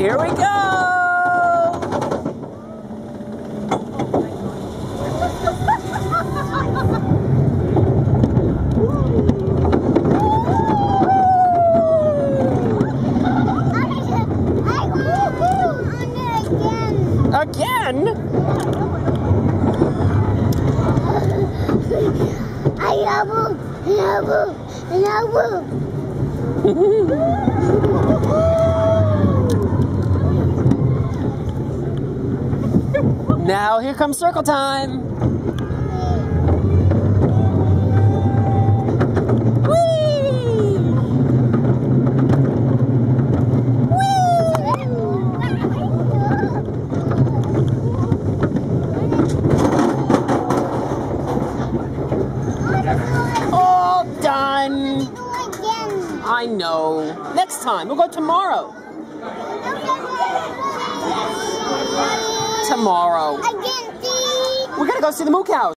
Here we go! Again? Now here comes circle time. All done. I know. Next time. We'll go tomorrow. Tomorrow. We're gonna go see the moo cows.